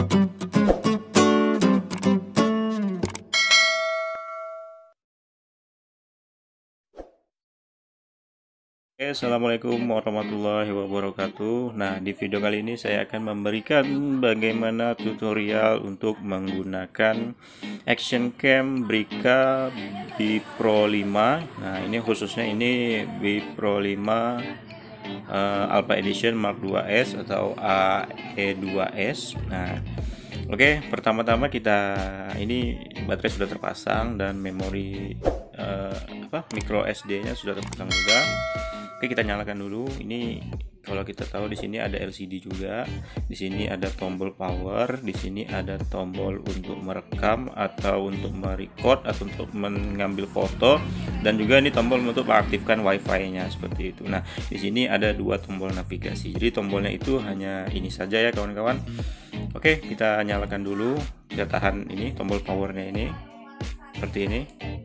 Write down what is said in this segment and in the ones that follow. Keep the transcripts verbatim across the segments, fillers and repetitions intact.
Oke, Assalamualaikum warahmatullahi wabarakatuh. Nah, di video kali ini saya akan memberikan bagaimana tutorial untuk menggunakan action cam Brica B Pro lima. Nah, ini khususnya ini B Pro lima uh, Alpha Edition Mark dua S atau A E dua S. Nah, oke, pertama-tama kita ini baterai sudah terpasang dan memori uh, apa micro S D-nya sudah terpasang juga. Oke, kita nyalakan dulu. Ini kalau kita tahu di sini ada L C D juga. Di sini ada tombol power, di sini ada tombol untuk merekam atau untuk merecord atau untuk mengambil foto, dan juga ini tombol untuk mengaktifkan WiFi-nya seperti itu. Nah, di sini ada dua tombol navigasi. Jadi tombolnya itu hanya ini saja ya kawan-kawan. Oke, kita nyalakan dulu. Kita tahan ini tombol powernya ini seperti ini.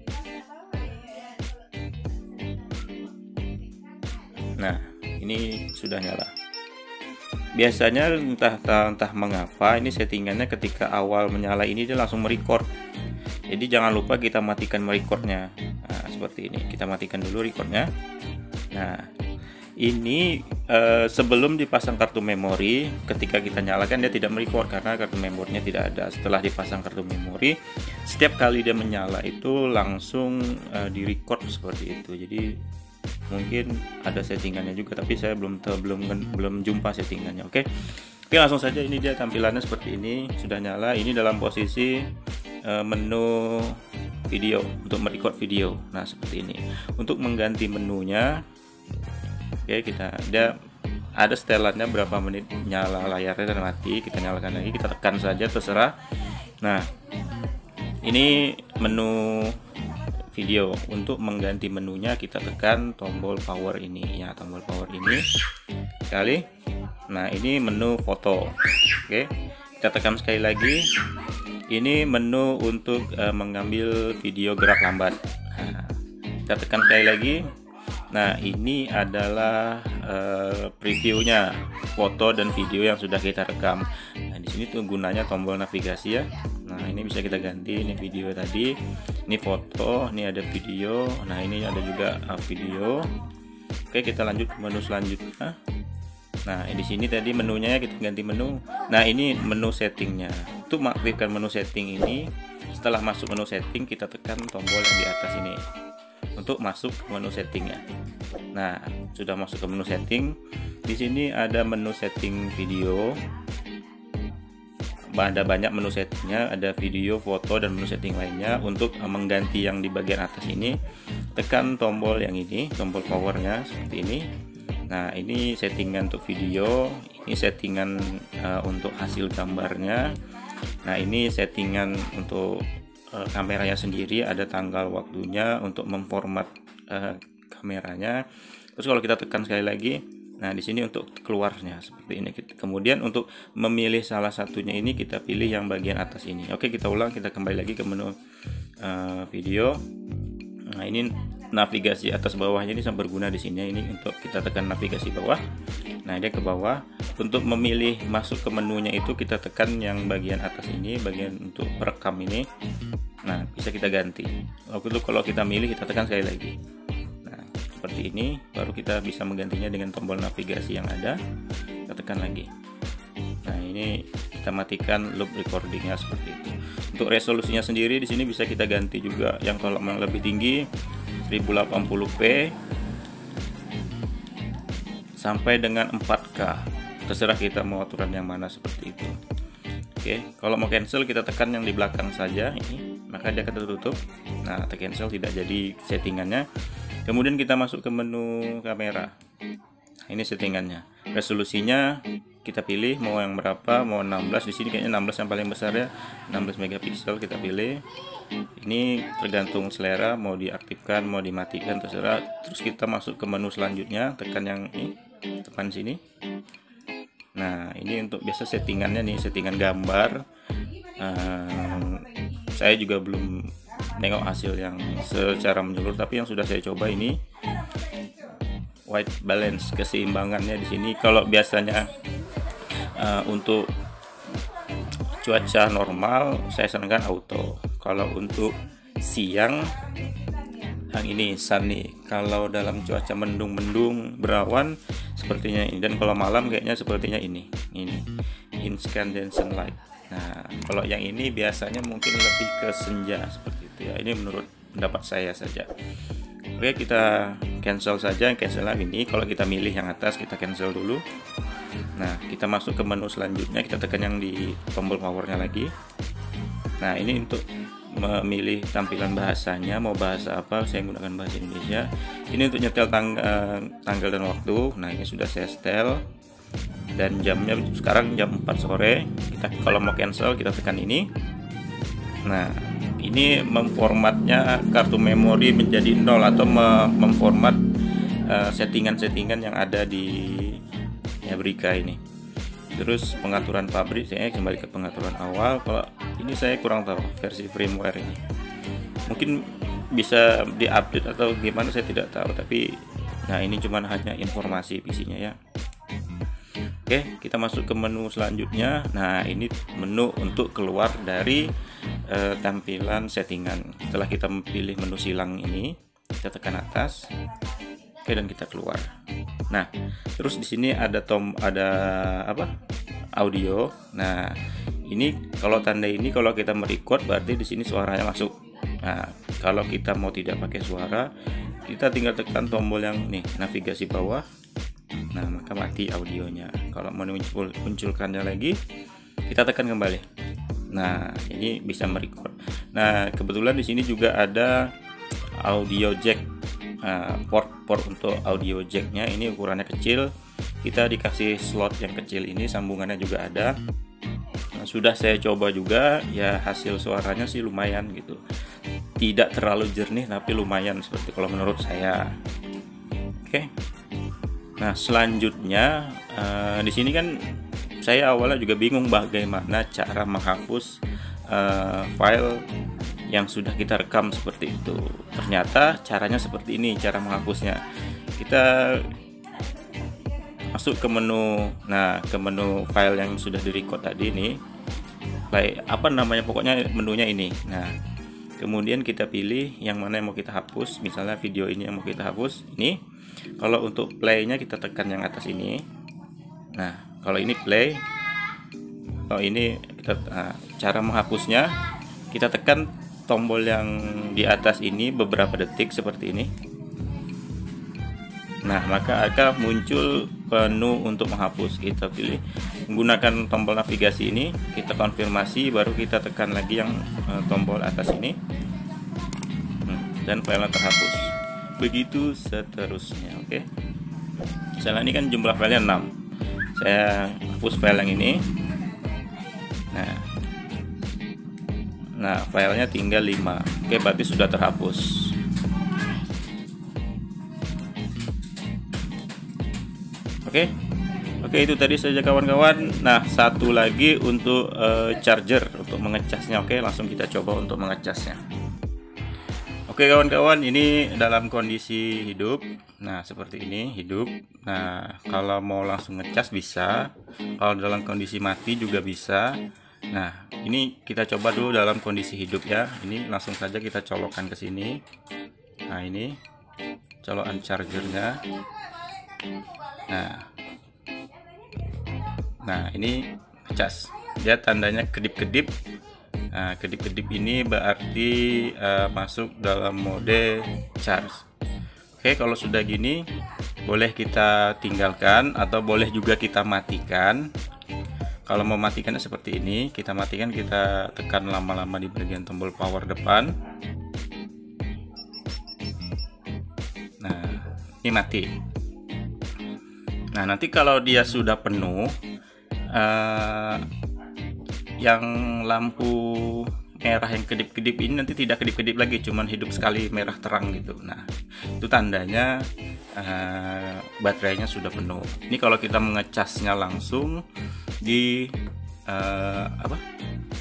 Nah, ini sudah nyala. Biasanya entah entah, entah mengapa ini settingannya ketika awal menyala ini dia langsung merecord. Jadi jangan lupa kita matikan merecordnya. Nah, seperti ini. Kita matikan dulu recordnya. Nah, ini eh, sebelum dipasang kartu memori, ketika kita nyalakan dia tidak merecord karena kartu memorinya tidak ada. Setelah dipasang kartu memori, setiap kali dia menyala itu langsung eh, direcord seperti itu. Jadi mungkin ada settingannya juga, tapi saya belum belum belum jumpa settingannya. Oke, oke langsung saja. Ini dia tampilannya seperti ini, sudah nyala. Ini dalam posisi uh, menu video untuk merecord video. Nah, seperti ini. Untuk mengganti menunya, oke kita ada ada setelannya berapa menit nyala layarnya dan mati. Kita nyalakan lagi, kita tekan saja terserah. Nah, ini menu video. Untuk mengganti menunya kita tekan tombol power ini ya, tombol power ini sekali. Nah, ini menu foto. Oke, kita tekan sekali lagi. Ini menu untuk uh, mengambil video gerak lambat. Nah, kita tekan sekali lagi. Nah, ini adalah uh, previewnya foto dan video yang sudah kita rekam. Nah, di sini tuh gunanya tombol navigasi ya. Nah, ini bisa kita ganti. Ini video tadi, ini foto, ini ada video. Nah, ini ada juga uh, video. Oke, kita lanjut ke menu selanjutnya. Nah, di sini tadi menunya kita ganti menu. Nah, ini menu settingnya. Untuk mengaktifkan menu setting ini, setelah masuk menu setting kita tekan tombol yang di atas ini untuk masuk ke menu settingnya. Nah, sudah masuk ke menu setting. Di sini ada menu setting video. Ada banyak menu settingnya, ada video, foto, dan menu setting lainnya. Untuk mengganti yang di bagian atas ini, tekan tombol yang ini, tombol powernya seperti ini. Nah, ini settingan untuk video, ini settingan uh, untuk hasil gambarnya. Nah, ini settingan untuk uh, kameranya sendiri, ada tanggal waktunya untuk memformat uh, kameranya. Terus kalau kita tekan sekali lagi, nah di sini untuk keluarnya seperti ini. Kemudian untuk memilih salah satunya ini kita pilih yang bagian atas ini. Oke, kita ulang, kita kembali lagi ke menu uh, video. Nah, ini navigasi atas bawahnya ini sangat berguna di sini. Ini untuk kita tekan navigasi bawah. Nah, dia ke bawah. Untuk memilih masuk ke menunya itu kita tekan yang bagian atas ini, bagian untuk perekam ini. Nah, bisa kita ganti. Waktu itu kalau kita milih kita tekan sekali lagi. Seperti ini, baru kita bisa menggantinya dengan tombol navigasi yang ada. Kita tekan lagi. Nah, ini kita matikan loop recordingnya seperti itu. Untuk resolusinya sendiri di sini bisa kita ganti juga. Yang kalau yang lebih tinggi seribu delapan puluh p sampai dengan empat K. Terserah kita mau aturan yang mana seperti itu. Oke, kalau mau cancel kita tekan yang di belakang saja ini, maka dia akan tertutup. Nah, cancel tidak jadi settingannya. Kemudian kita masuk ke menu kamera. Ini settingannya. Resolusinya kita pilih mau yang berapa, mau enam belas. Di sini kayaknya enam belas yang paling besar ya. enam belas megapiksel kita pilih. Ini tergantung selera, mau diaktifkan, mau dimatikan terserah. Terus kita masuk ke menu selanjutnya, tekan yang ini, tekan sini. Nah, ini untuk biasa settingannya nih, settingan gambar. Um, saya juga belum nengok hasil yang secara menyeluruh, tapi yang sudah saya coba ini white balance, keseimbangannya di sini. Kalau biasanya uh, untuk cuaca normal saya sarankan auto. Kalau untuk siang yang ini sunny, kalau dalam cuaca mendung-mendung berawan sepertinya ini, dan kalau malam kayaknya sepertinya ini ini incandescent light. Nah kalau yang ini biasanya mungkin lebih ke senja seperti itu ya, ini menurut pendapat saya saja. Oke, kita cancel saja, cancel lagi ini. Kalau kita milih yang atas, kita cancel dulu. Nah kita masuk ke menu selanjutnya, kita tekan yang di tombol powernya lagi. Nah ini untuk memilih tampilan bahasanya, mau bahasa apa, saya menggunakan bahasa Indonesia. Ini untuk nyetel tang tanggal dan waktu. Nah ini sudah saya setel, dan jamnya sekarang jam empat sore. Kita kalau mau cancel kita tekan ini. Nah ini memformatnya kartu memori menjadi nol, atau memformat settingan-settingan uh, yang ada di ya Brika ini. Terus pengaturan pabrik, saya kembali ke pengaturan awal. Kalau ini saya kurang tahu versi firmware ini, mungkin bisa diupdate atau gimana, saya tidak tahu. Tapi nah ini cuman hanya informasi P C-nya ya. Oke, kita masuk ke menu selanjutnya. Nah ini menu untuk keluar dari uh, tampilan settingan. Setelah kita pilih menu silang ini, kita tekan atas. Oke, dan kita keluar. Nah, terus di sini ada tom ada apa? Audio. Nah, ini kalau tanda ini kalau kita merecord berarti di sini suaranya masuk. Nah, kalau kita mau tidak pakai suara, kita tinggal tekan tombol yang nih, navigasi bawah. Nah, maka mati audionya. Kalau mau muncul munculkannya lagi, kita tekan kembali. Nah, ini bisa merecord. Nah, kebetulan di sini juga ada audio jack. Nah, port port untuk audio jacknya ini ukurannya kecil, kita dikasih slot yang kecil ini, sambungannya juga ada. Nah, sudah saya coba juga ya, hasil suaranya sih lumayan gitu, tidak terlalu jernih tapi lumayan seperti kalau menurut saya. Oke, nah selanjutnya uh, di sini kan saya awalnya juga bingung bagaimana cara menghapus uh, file yang sudah kita rekam seperti itu. Ternyata caranya seperti ini cara menghapusnya. Kita masuk ke menu, nah ke menu file yang sudah direcord tadi ini, baik apa namanya, pokoknya menunya ini. Nah kemudian kita pilih yang mana yang mau kita hapus, misalnya video ini yang mau kita hapus ini. Kalau untuk playnya kita tekan yang atas ini. Nah kalau ini play, kalau ini kita nah, cara menghapusnya kita tekan tombol yang di atas ini beberapa detik seperti ini. Nah maka akan muncul menu untuk menghapus. Kita pilih menggunakan tombol navigasi ini, kita konfirmasi, baru kita tekan lagi yang uh, tombol atas ini, hmm, dan filenya terhapus. Begitu seterusnya. Oke, misalnya ini kan jumlah filenya enam, saya hapus file yang ini. Nah Nah, filenya tinggal lima. Oke, berarti sudah terhapus. Oke. Oke, itu tadi saja kawan-kawan. Nah, satu lagi untuk uh, charger untuk mengecasnya. Oke, langsung kita coba untuk mengecasnya. Oke, kawan-kawan, ini dalam kondisi hidup. Nah, seperti ini, hidup. Nah, kalau mau langsung ngecas bisa. Kalau dalam kondisi mati juga bisa. Nah, ini kita coba dulu dalam kondisi hidup ya. Ini langsung saja kita colokkan ke sini. Nah, ini colokan chargernya. Nah, nah ini cas. Dia tandanya kedip-kedip. Nah, kedip-kedip ini berarti uh, masuk dalam mode charge. Oke, kalau sudah gini, boleh kita tinggalkan atau boleh juga kita matikan. Kalau mau matikannya seperti ini, kita matikan, kita tekan lama-lama di bagian tombol power depan. Nah, ini mati. Nah, nanti kalau dia sudah penuh, uh, yang lampu merah yang kedip-kedip ini nanti tidak kedip-kedip lagi, cuman hidup sekali merah terang gitu. Nah, itu tandanya uh, baterainya sudah penuh. Ini kalau kita mengecasnya langsung di uh, apa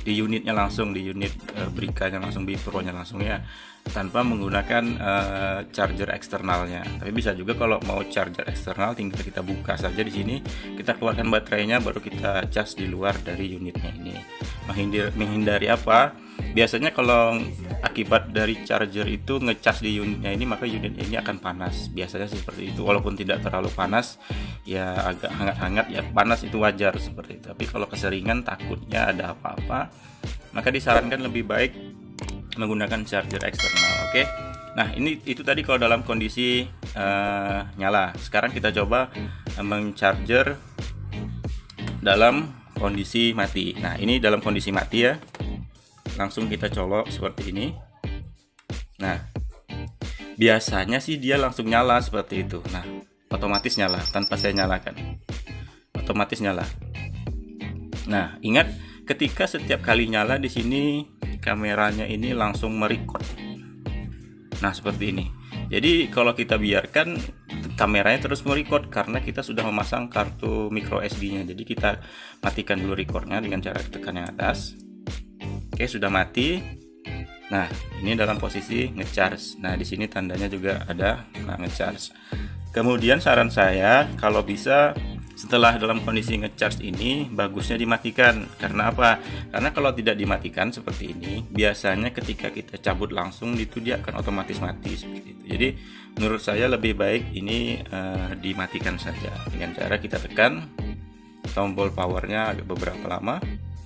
di unitnya langsung, di unit uh, Brika-nya langsung, Bipro-nya langsung ya, tanpa menggunakan uh, charger eksternalnya. Tapi bisa juga kalau mau charger eksternal tinggal kita buka saja di sini, kita keluarkan baterainya, baru kita cas di luar dari unitnya ini. Menghindari, menghindari apa? Biasanya kalau akibat dari charger itu ngecas di unitnya ini, maka unit ini akan panas. Biasanya seperti itu, walaupun tidak terlalu panas, ya agak hangat-hangat ya, panas itu wajar seperti itu. Tapi kalau keseringan takutnya ada apa-apa, maka disarankan lebih baik menggunakan charger eksternal. Oke. Nah, ini itu tadi kalau dalam kondisi uh, nyala. Sekarang kita coba uh, mencharger dalam kondisi mati. Nah, ini dalam kondisi mati ya. Langsung kita colok seperti ini. Nah, biasanya sih dia langsung nyala seperti itu. Nah, otomatis nyala tanpa saya nyalakan. Otomatis nyala. Nah, ingat ketika setiap kali nyala di sini kameranya ini langsung merecord. Nah, seperti ini. Jadi kalau kita biarkan kameranya terus merecord karena kita sudah memasang kartu micro S D-nya. Jadi kita matikan dulu recordnya dengan cara tekan yang atas. Oke, sudah mati. Nah, ini dalam posisi ngecharge. Nah, di sini tandanya juga ada nah, ngecharge. Kemudian saran saya kalau bisa setelah dalam kondisi ngecharge ini bagusnya dimatikan. Karena apa? Karena kalau tidak dimatikan seperti ini, biasanya ketika kita cabut langsung itu dia akan otomatis mati seperti itu. Jadi menurut saya lebih baik ini uh, dimatikan saja dengan cara kita tekan tombol powernya agak beberapa lama.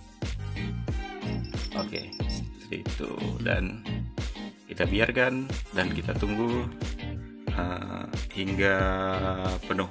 Oke, seperti itu, dan kita biarkan dan kita tunggu uh, hingga penuh.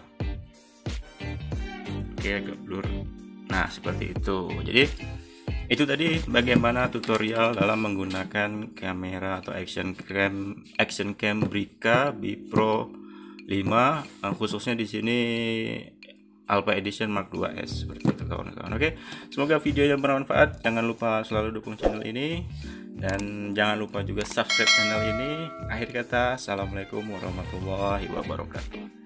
Oke, agak blur. Nah, seperti itu. Jadi itu tadi bagaimana tutorial dalam menggunakan kamera atau action cam action cam Brika Bipro lima, uh, khususnya di sini Alpha Edition Mark dua S seperti itu kawan-kawan. Oke, semoga video yang bermanfaat. Jangan lupa selalu dukung channel ini dan jangan lupa juga subscribe channel ini. Akhir kata, assalamualaikum warahmatullahi wabarakatuh.